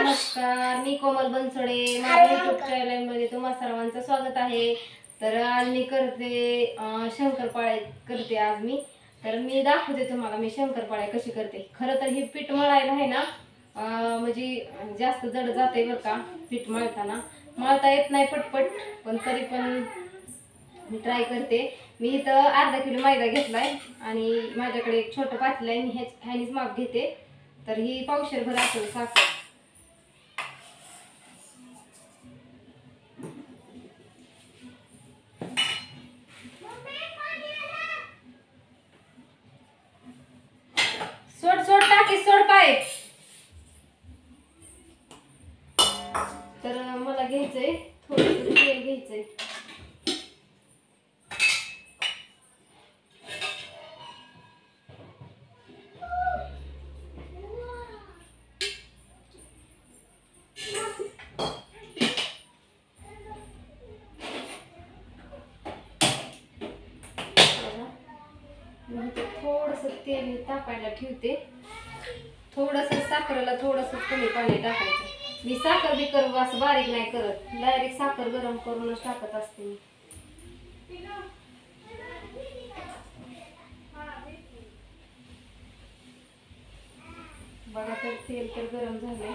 नमस्कार, मी कोमल बनसोडे. माझ्या YouTube channel मध्ये तुम्हा सर्वांचं स्वागत आहे. तर आज मी करते शंकरपाळे करते. आज मी दाखवते तुम्हाला मी शंकरपाळे कशी करते. खरं तर ही पीठ मळायला आहे ना म्हणजे जास्त जड जाते बरं का. पीठ मळताना मळता येत नाही पटपट, पण तरी पण मी ट्राय करते. मी इथं अर्धा किलो मैदा घेतलाय आणि माझ्याकडे एक छोटं पातेलं आहे. मी ह्यानीच माप घेते. तर ही पावशेरभर असेल साखर. सोड सोड टाकी सोड पाय. तर मला घ्यायचंय थोडंसं तेल घ्यायचंय. थोडस तेल तापायला ठेवते. थोडस साखरेला थोडस कमी पाणी टाकायचं. मी साखर बी करू असं बारीक नाही करत, डायरेक्ट साखर गरम करूनच टाकत असते मी. बघा तर तेल तर गरम झाले.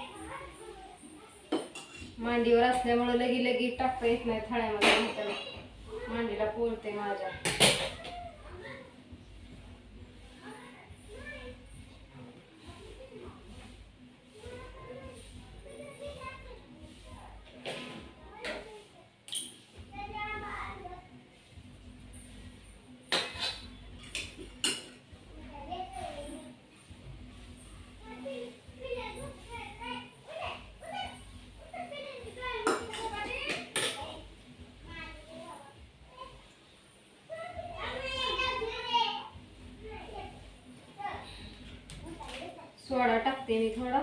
मांडीवर असल्यामुळे लगी टाकता येत नाही थाळ्यामध्ये, मांडीला पोळते माझ्या. सोडा टाकते मी थोडा.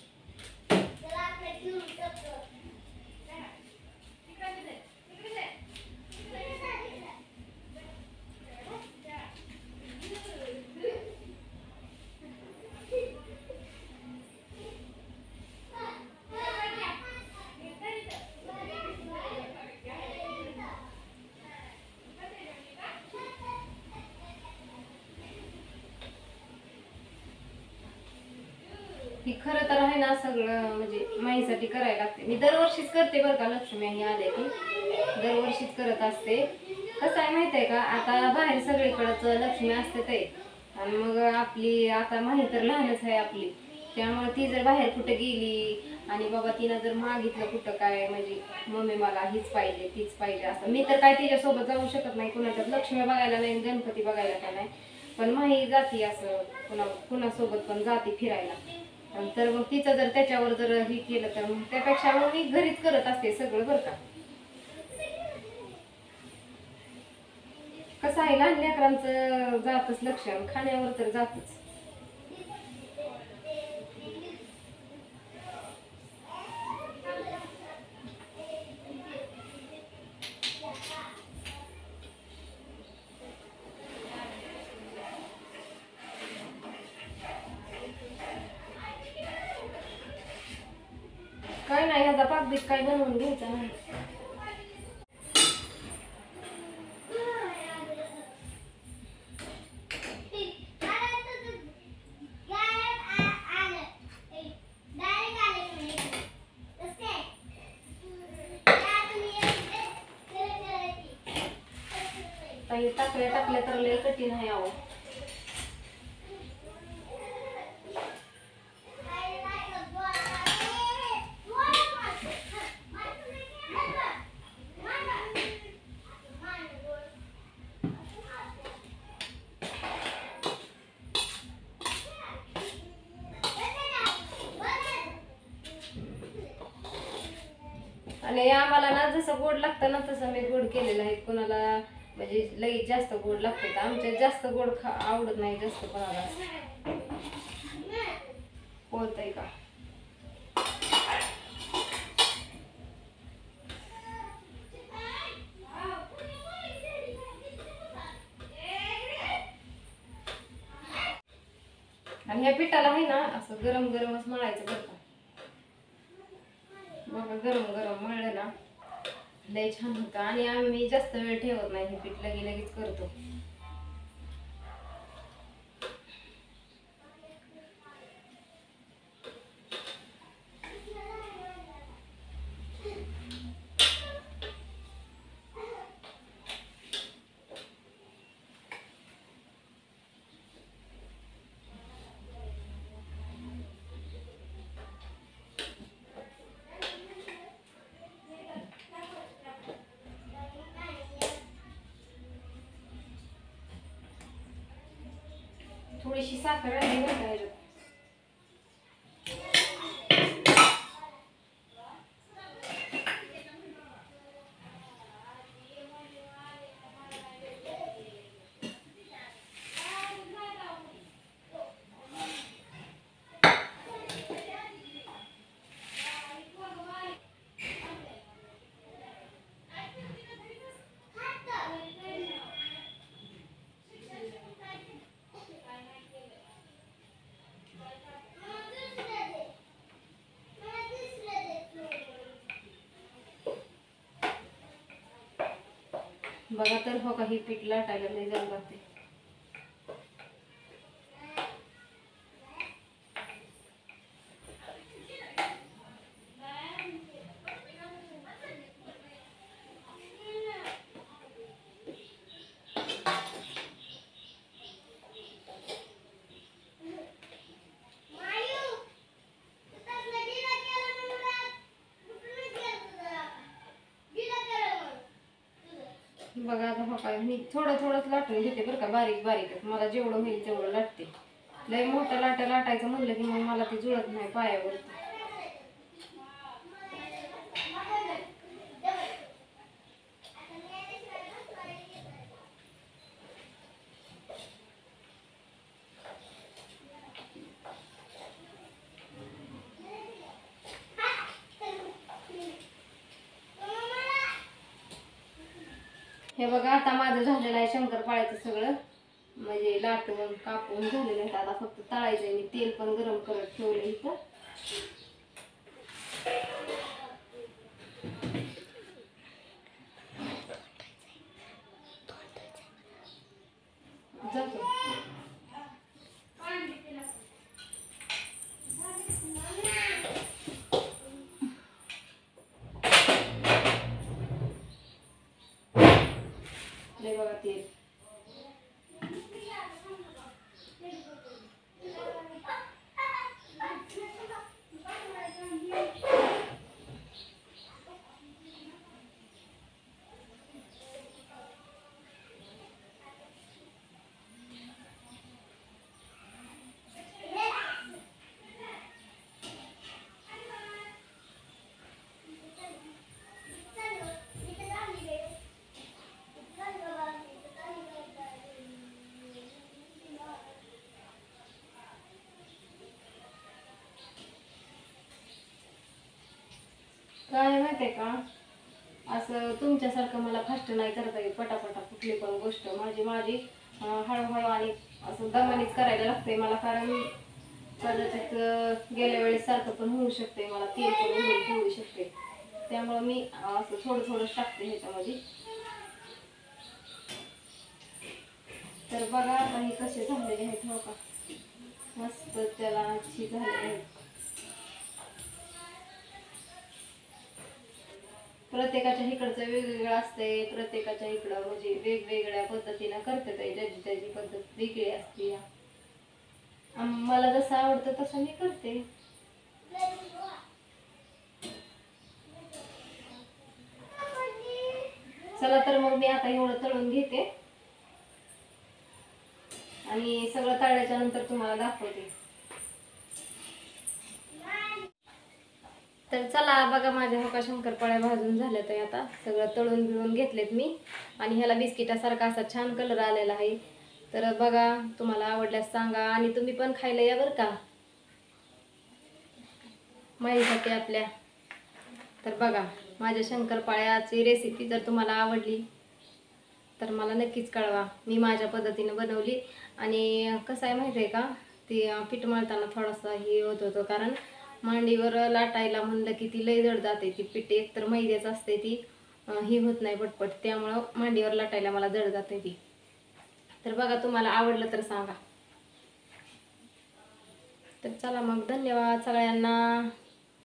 ही खरं तर आहे ना सगळं म्हणजे माईसाठी करायला लागते. मी दरवर्षीच करते बरं का. लक्ष्मी ही आले की दरवर्षीच करत असते. कसं आहे माहिती आहे का, आता बाहेर सगळीकडंच लक्ष्मी असते ते, आणि मग आपली आता माही तर लहानच आहे आपली. त्यामुळे ती जर बाहेर कुठं गेली आणि बाबा तिनं जर मागितलं कुठं काय म्हणजे मम्मी मला हीच पाहिजे तीच पाहिजे असं, मी तर काय तिच्यासोबत जाऊ शकत नाही कुणाच्यात. लक्ष्मी बघायला नाही, गणपती बघायला का नाही, पण माही जाती असं कुणासोबत पण जाती फिरायला. तर मग तिचं जर त्याच्यावर जर हे केलं तर मग त्यापेक्षा मग मी घरीच करत असते सगळं बरं का. कसं आहे लहान लेकरांचं जातच लक्ष, खाण्यावर तर जातच. काय नाही, ह्याचा पाकबीक काय बनवून घ्यायचा नाही. टाकल्या तर लय कठीण आहे अहो. आणि आम्हाला ना जसं गोड लागतं ना तसं मी गोड केलेलं आहे. कोणाला म्हणजे लगेच जास्त गोड लागते, तर आमच्या जास्त गोड आवडत नाही जास्त कोणाला. होतंय का आणि ह्या पिठाला आहे ना असं गरम गरमच मळायचं बरं का. बघा गरम गरम मळलं ना लय छान होतं. आणि आम्ही जास्त वेळ ठेवत नाही, हे पीठ लगेच करतो. थोडीशी साखर आणि बरं का ह्याच्यात. बघा तर हो का, ही पीठ लाटायला लय जाऊ लागते. बघा आता हो काय, मी थोडंच लाटून घेते बरं का, बारीक बारीक. मला जेवढं होईल तेवढं लाटते. लय मोठं लाटायचं म्हणलं की मग मला ते जुळत नाही पायावर. हे बघा आता माझं झालेलं आहे शंकरपाळ्याचं सगळं, म्हणजे लाटून कापून झालेलं आहे. आता फक्त तळायचंय. मी तेल पण गरम करत ठेवलं इथं. जातो. लय बघा तेल. काय माहितीये का, असं तुमच्यासारखं मला फास्ट नाही करता येत. पटापटा कुठली पण गोष्ट माझी हळूहळू आणि असं दमानेच करायला लागते मला. कारण कदाचित गेल्या वेळेस सारखं पण होऊ शकते, मला तेल पण होऊ शकते. त्यामुळे मी असं थोडंच टाकते ह्याच्यामध्ये. तर बघा आता हे कसे झालेले आहेत हो का, मस्त त्याला अच्छी झालेले आहेत. प्रत्येकाच्या इकडचं वेगवेगळं असतंय. प्रत्येकाच्या इकडं म्हणजे वेगवेगळ्या पद्धतीनं करतात. ज्याची त्याची पद्धत वेगळी असते. मला जसं आवडतं तसं मी करते. चला तर मग मी आता एवढं तळून घेते आणि सगळं तळल्याच्या नंतर तुम्हाला दाखवते. तर चला बघा, माझ्या हो का शंकरपाळ्या भाजून झाल्या. तर आता सगळं तळून बिळून घेतलेत मी. आणि ह्याला बिस्किटासारखा असा छान कलर आलेला आहे. तर बघा, तुम्हाला आवडल्यास सांगा आणि तुम्ही पण खायला या बरं का, माझ्यासाठी आपल्या. तर बघा, माझ्या शंकरपाळ्याची रेसिपी जर तुम्हाला आवडली तर मला नक्कीच कळवा. मी माझ्या पद्धतीनं बनवली. आणि कसं आहे माहिती आहे का, ती पीठ मळताना थोडासा हे होत होतं, कारण मांडीवर लाटायला म्हणलं की ती लय जड जाते. ती पीठ एकतर मैद्याचं असते, ती ही होत नाही पटपट, त्यामुळं मांडीवर लाटायला मला जड जाते ती. तर बघा, तुम्हाला आवडलं तर सांगा. तर चला मग, धन्यवाद सगळ्यांना.